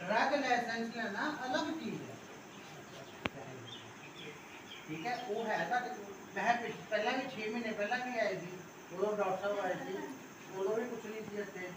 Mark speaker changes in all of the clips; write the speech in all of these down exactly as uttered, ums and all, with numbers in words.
Speaker 1: Drug licence लेना अलग चीज़ है, ठीक है। वो है मैं पहले भी छे महीने पहले भी आए थे, उदो डॉक्टर साहब आए थे, उदो भी कुछ नहीं सी इतने,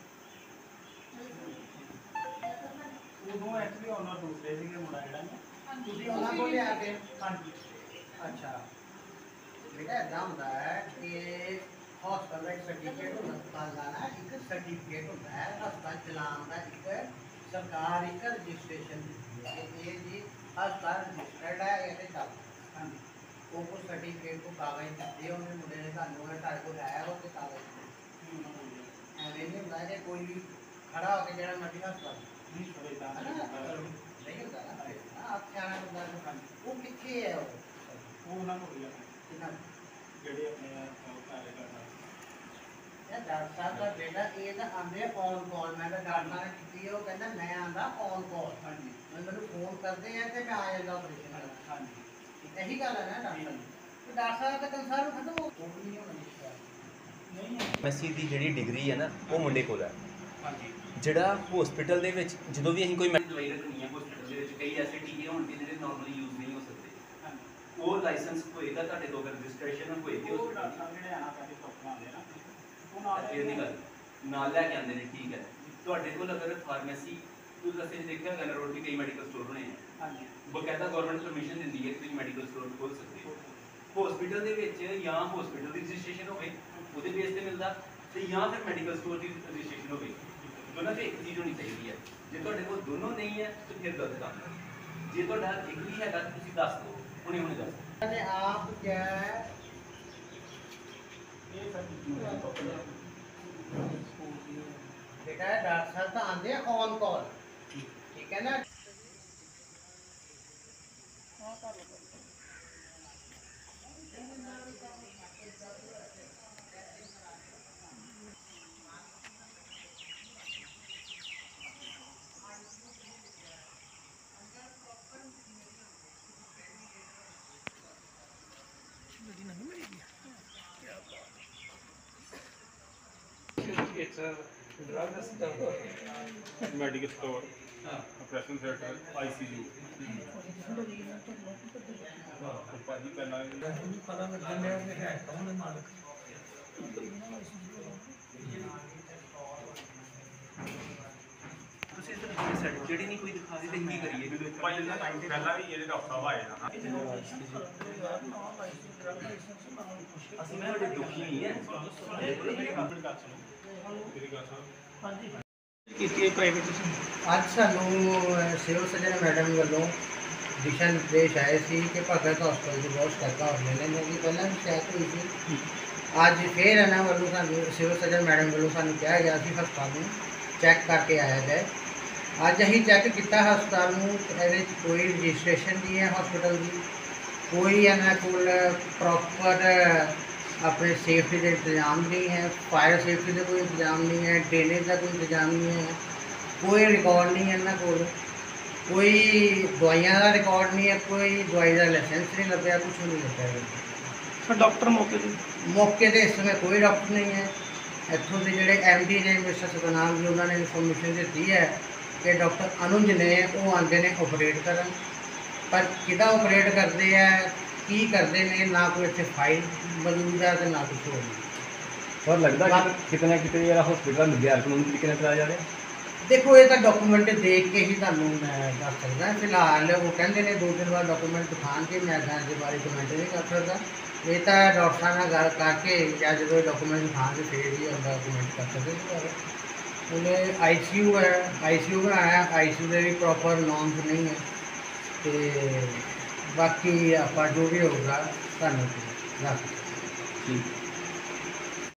Speaker 2: उदो एक्चुअली ओनर दूसरे थे मुंडा जिहड़ा
Speaker 1: तुसीं उन्हां कोल लिया के। हाँ जी, अच्छा बेटा इदा होंदा है कि हॉस्पिटल का एक सर्टिफिकेट होंदा, अस्पताल का ना एक सर्टिफिकेट होंदा है, अस्पताल चलान का एक सरकार एक रजिस्ट्रेशन दिंदी है कि ये जी अस्पताल रजिस्टर्ड है, ये चलदा। हाँ जी, वो कुछ सर्टिफिकेट को कागज दिते उन्हें मुंडे ने सानू साडे कोल है वो ते कागज एवें नहीं होंदा कि कोई भी खड़ा होकर जेड़ा मर्जी अस्पताल नहीं होंदा ना, आप सियाणा बंदा वो कित्थे है वो
Speaker 2: वो उन्हां को लिया जेडे अपने कार्य करना
Speaker 1: डॉक्टर साहब का बेटा ये ना आंदे ऑन कॉल, मैं तो डॉक्टर ने की वो कहना मैं आंदा ऑन कॉल। हाँ जी, मैं मैंने फोन करते हैं तो मैं आ जाता ऑपरेशन। हाँ जी, यही गल है ना डॉक्टर, तो डॉक्टर साहब का कंसर्न खत्म हो नहीं होना नहीं है।
Speaker 3: ਐਮਐਸਸੀ ਦੀ ਜਿਹੜੀ ਡਿਗਰੀ ਹੈ ਨਾ ਉਹ ਮੁੰਡੇ ਕੋਲ ਹੈ।
Speaker 2: ਹਾਂਜੀ,
Speaker 3: ਜਿਹੜਾ ਹਸਪੀਟਲ ਦੇ ਵਿੱਚ ਜਦੋਂ ਵੀ ਅਸੀਂ ਕੋਈ
Speaker 4: ਦਵਾਈ ਰੱਖਣੀ ਹੈ ਹਸਪੀਟਲ ਦੇ ਵਿੱਚ, ਕਈ ਐਸੇ ਟੀਕੇ ਹੋਣਗੇ ਜਿਹੜੇ ਨਾਰਮਲੀ ਯੂਜ਼ ਨਹੀਂ ਹੋ ਸਕਦੇ, ਉਹ ਲਾਇਸੈਂਸ ਹੋਏਗਾ ਤੁਹਾਡੇ ਕੋਲ, ਰਜਿਸਟ੍ਰੇਸ਼ਨ ਹੋਏਗੀ
Speaker 2: ਉਹ
Speaker 4: ਹਸਪੀਟਲ
Speaker 2: ਡਾਕਟਰ ਜਿਹੜੇ ਆਣਾ ਸਾਡੇ ਡਾਕਟਰ ਆਉਂਦੇ ਨਾ ਉਹ ਨਾਲ
Speaker 4: ਇਹ ਨਹੀਂ ਗੱਲ ਨਾਲ ਲੈ ਕੇ ਆਉਂਦੇ ਨੇ, ਠੀਕ ਹੈ। ਤੁਹਾਡੇ ਕੋਲ ਅਗਰ ਫਾਰਮੇਸੀ ਤੁਸੀਂ ਰਸਤੇ 'ਚ ਦੇਖਿਆ ਹੋਗਾ ਰੋਡ 'ਤੇ ਕਈ ਮੈਡੀਕਲ ਸਟੋਰ ਹੋਣੇ ਆ,
Speaker 2: ਹਾਂਜੀ
Speaker 4: ਬਕਾਇਦਾ ਗਵਰਨਮੈਂਟ ਪਰਮਿਸ਼ਨ ਦਿੰਦੀ ਹੈ ਕਿ ਤੁਸੀਂ ਮੈਡੀਕਲ ਸਟੋਰ ਖੋਲ੍ਹ ਸਕਦੇ ਹੋ। ਹਸਪੀਟਲ ਦੇ ਵਿੱਚ ਜਾਂ ਹਸਪੀਟਲ ਦੀ ਰਜਿਸਟ੍ਰੇਸ਼ਨ ਹੋਵੇ ਉਹਦੇ ਬੇਸ ਤੇ ਮਿਲਦਾ, ਤੇ ਜਾਂ ਫਿਰ ਮੈਡੀਕਲ ਸਟੋਰ ਦੀ ਰਜਿਸਟ੍ਰੇਸ਼ਨ ਹੋਵੇ, ਦੋਨਾਂ 'ਚ ਇੱਕ ਚੀਜ਼ ਹੋਣੀ ਚਾਹੀਦੀ ਹੈ। ਜੇ ਤੁਹਾਡੇ ਕੋਲ ਦੋਨੋਂ ਨਹੀਂ ਹੈ ਤਾਂ ਫਿਰ ਗਲਤ ਕੰਮ ਹੈ। ਜੇ ਤੁਹਾਡਾ ਇੱਕ ਵੀ ਹੈਗਾ ਤਾਂ ਤੁਸੀਂ ਦੱਸ ਦਿਓ, ਹੁਣੇ ਹੁਣੇ ਦੱਸ ਦਿਓ।
Speaker 1: अरे आप क्या है
Speaker 2: ਇਹ ਸਭ
Speaker 1: बेटा डॉक्टर साहब तो आंदे ऑन कॉल, ठीक है ना।
Speaker 2: it's a drug store, medical store, operation theatre, I C U. ਭਾਜੀ ਪਹਿਲਾਂ
Speaker 1: पता लगन है कि है कौन है मालिक।
Speaker 4: ਤੁਸੀਂ ਇਸ ਤਰ੍ਹਾਂ ਸਰਟੀਫਿਕੇਟ ਹੀ ਨਹੀਂ ਕੋਈ ਦਿਖਾ ਦੇ ਤੇ ਕੀ ਕਰੀਏ?
Speaker 2: ਭਾਜੀ ਦਾ ਟਾਈਮ ਪਹਿਲਾਂ ਵੀ ਇਹਦੇ ਡਾਕਟਰ ਸਾਹਿਬ ਆਏ ਨਾ
Speaker 4: ਅਸੀਂ ਮੈਂ ਬੜੇ ਦੁਖੀ ਨਹੀਂ ਹੈ।
Speaker 2: ਮੇਰੀ ਕੰਪਲੀਟ ਕਰ ਸੁਣੋ ਮੇਰੀ ਗੱਲ ਸੁਣੋ
Speaker 1: ਹਾਂਜੀ,
Speaker 2: ਕੀਤੀ ਹੈ ਪ੍ਰਾਈਵੇਟ
Speaker 1: ਅੱਜ ਸਾਨੂੰ ਸਿਵਲ ਸਰਜਨ ਮੈਡਮ ਵੱਲੋਂ ਦਿਸ਼ਾ ਨਿਰਦੇਸ਼ ਆਏ ਸੀ ਕਿ ਭਗਤ ਹਸਪਤਾਲ ਦੀ ਬਹੁਤ ਸ਼ਿਕਾਇਤਾਂ ਹੋ ਰਹੀਆਂ ਨੇ, ਕਿਉਂਕਿ ਪਹਿਲਾਂ ਵੀ ਸ਼ਿਕਾਇਤ ਹੋਈ ਸੀ। ਅੱਜ ਫਿਰ ਇਹਨਾਂ ਵੱਲੋਂ ਸਾਨੂੰ ਸਿਵਲ ਸਰਜਨ ਮੈਡਮ ਵੱਲੋਂ ਸਾਨੂੰ ਕਿਹਾ ਗਿਆ ਸੀ ਹਸਪਤਾਲ ਨੂੰ ਚੈੱਕ ਕਰਕੇ ਆਇਆ ਜਾਏ। ਅੱਜ ਅਸੀਂ ਚੈੱਕ ਕੀਤਾ ਹਸਪਤਾਲ ਨੂੰ, ਇਹਦੇ 'ਚ ਕੋਈ ਰਜਿਸਟ੍ਰੇਸ਼ਨ ਨਹੀਂ ਹੈ ਹਸਪਤਾਲ ਦੀ, ਕੋਈ ਇਹਨਾਂ ਕੋਲ ਪ੍ਰੋਪਰ अपने सेफ्टी के इंतजाम नहीं है, फायर सेफ्टी का कोई इंतजाम नहीं है, ड्रेनेज का कोई इंतजाम नहीं है, कोई रिकॉर्ड नहीं है इन्होंने कोल, कोई दवाइयां का रिकॉर्ड नहीं है, कोई दवाई का लाइसेंस नहीं लगे, कुछ नहीं लगे।
Speaker 2: डॉक्टर मौके पे
Speaker 1: मौके पर इस समय कोई डॉक्टर नहीं है। इतों के जोड़े एम डी ने मिस्टर सतनाम जी उन्होंने इन्फॉर्मेशन दी है कि डॉक्टर अनुज ने वो आते हैं ऑपरेट कर, पर किदा ऑपरेट करते हैं की करते हैं ना कोई इतने फाइल मौजूद है ना कुछ हो।
Speaker 3: ਸਰ ਲੱਗਦਾ ਕਿ ਕਿਤੇ ਨਾ ਕਿਤੇ ਜਿਹੜਾ ਹਸਪੀਟਲ ਗੈਰ ਕਾਨੂੰਨੀ ਤਰੀਕੇ ਨਾਲ ਚਲਾਇਆ ਜਾ ਰਿਹਾ।
Speaker 1: देखो ये तो डॉक्यूमेंट देख के ही तुहानू मैं दस सकदा, फिलहाल वो कहते हैं दो दिन बाद डॉक्यूमेंट दिखान के मैं इस बारे कमेंट नहीं कर सकता। ये तो डॉक्टर साहब नाल गल करके या जो डॉक्यूमेंट दिखान के फिर ही हम कमेंट कर सकते। उन्हें आई सी यू है, आई सी यू बनाया, आई सी यू के भी प्रॉपर नॉर्म्स नहीं है, तो बाकी आप जो भी होगा तुहानू दस।